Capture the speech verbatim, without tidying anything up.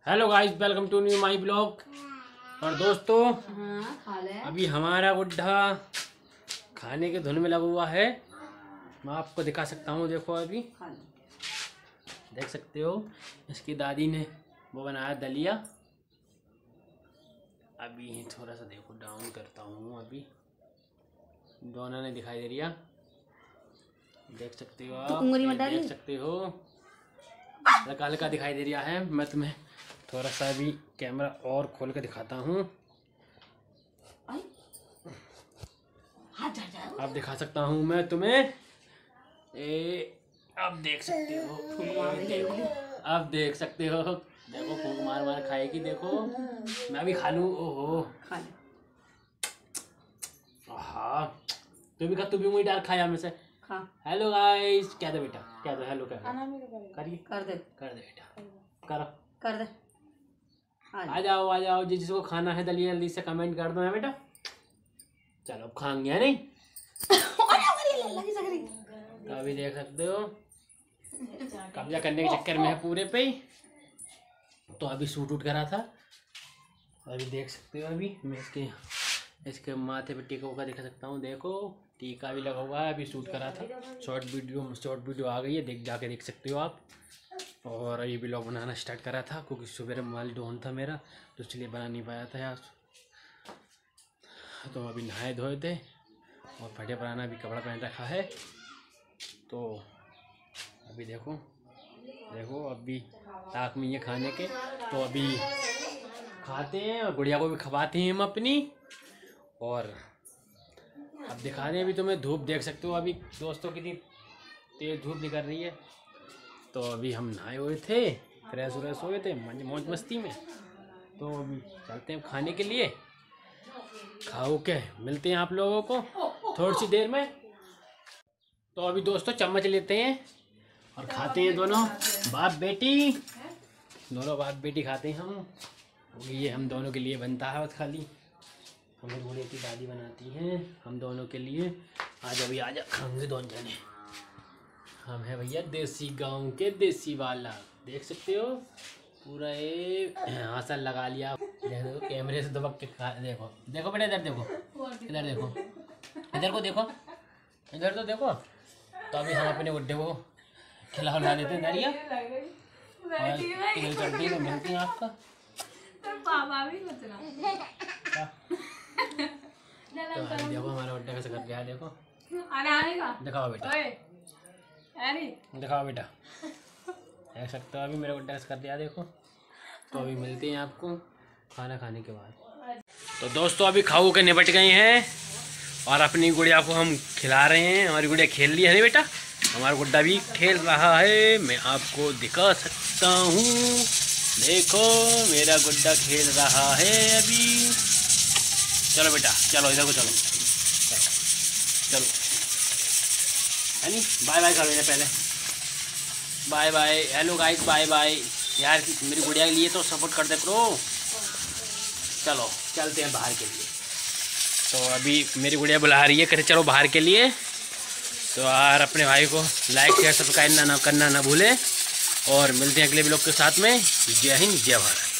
Hello guys, welcome to new my blog. और दोस्तों अभी हमारा गुड्ढा खाने के धुन में लगा हुआ है। मैं आपको दिखा सकता हूँ, देखो अभी देख सकते हो। इसकी दादी ने वो बनाया दलिया। अभी थोड़ा सा देखो डाउन करता हूँ, अभी दोनों ने दिखाई दे रही है, देख सकते हो आप, देख सकते हो हल्का हल्का दिखाई दे रहा है। मैं तुम्हें थोड़ा सा अभी कैमरा और खोल के दिखाता हूँ, अब दिखा सकता हूँ मैं तुम्हें। ए अब देख सकते हो, देखो अब देख सकते हो, देखो फूंक मार मार खाएगी। देखो मैं भी खा लूँ। ओहो हाँ, तू भी खा, तू भी मुझे डाल खाया में से। हेलो गाइस, क्या दे बेटा, क्या दो, हेलो कर करिए, कर दे कर दे बेटा, करो कर दे। आ जाओ आ जाओ, जिसको खाना है दलिया जल्दी से कमेंट कर दो है बेटा। चलो अब खाएंगे नहीं। तो अभी देख सकते हो कब्जा करने के चक्कर में है पूरे पे ही, तो अभी सूट उठ करा था। अभी देख सकते हो, अभी मैं इसके इसके माथे पे टीका का दिखा सकता हूँ। देखो टीका भी लगा हुआ है, अभी शूट करा था। शॉर्ट वीडियो शॉर्ट वीडियो आ गई है, देख जाके देख सकते हो आप। और अभी ब्लॉग बनाना स्टार्ट करा था क्योंकि सुबह माल डोन था मेरा, तो इसलिए बना नहीं पाया था यार। तो अभी नहाए धोए थे और फटे पुराना भी कपड़ा पहन रखा है। तो अभी देखो देखो अभी ताक में ये खाने के, तो अभी खाते हैं और गुड़िया को भी खवाते हैं हम अपनी। और अब दिखा दें, अभी तुम्हें धूप देख सकते हो अभी दोस्तों, कितनी तेज धूप निकल रही है। तो अभी हम नहाए हुए थे, फ्रेश व्रेश हुए थे मौज मस्ती में। तो अभी चलते हैं खाने के लिए, खाओ के मिलते हैं आप लोगों को थोड़ी सी देर में। तो अभी दोस्तों चम्मच लेते हैं और खाते हैं दोनों बाप बेटी, दोनों बाप बेटी खाते हैं हम। ये हम दोनों के लिए बनता है बस, खाली हमें बूढ़े की दादी बनाती हैं हम दोनों के लिए। आज अभी आज खाएंगे दोनों जने। हम है भैया देसी गांव के देसी वाला, देख सकते हो पूरा एक हासा लगा लिया। देखो कैमरे से दबक के खा, देखो देखो बेटा, इधर देखो, इधर देखो, इधर को देखो, इधर तो देखो। तो अभी हम अपने गुड्डे को खिला खिला देते हैं दरिया, और तेल चटनी तो मिलती है आपका। तो देखो हमारा गुड्डा कैसे कर गया है, देखो दिखाओ बेटा, दिखाओ बेटा, देख सकते हो अभी मेरा गुड्डा कैसे कर दिया, देखो। तो अभी मिलते हैं आपको खाना खाने के बाद। तो दोस्तों अभी खाओ के निपट गए हैं और अपनी गुड़िया को हम खिला रहे हैं। हमारी गुड़िया खेल रही है नहीं बेटा, हमारा गुड्डा भी खेल रहा है, मैं आपको दिखा सकता हूँ। देखो मेरा गुड्डा खेल रहा है अभी। चलो बेटा चलो, इधर को चलो चलो, है नी, बाय बाय करो इन्हें पहले, bye bye, hello guys bye bye. यार मेरी गुड़िया के लिए तो सपोर्ट कर दे करो। चलो चलते हैं बाहर के लिए। तो अभी मेरी गुड़िया बुला रही है, कहते चलो बाहर के लिए। तो यार अपने भाई को लाइक शेयर सब्सक्राइब ना करना ना भूले, और मिलते हैं अगले ब्लॉग के साथ में। जय हिंद जय भारत।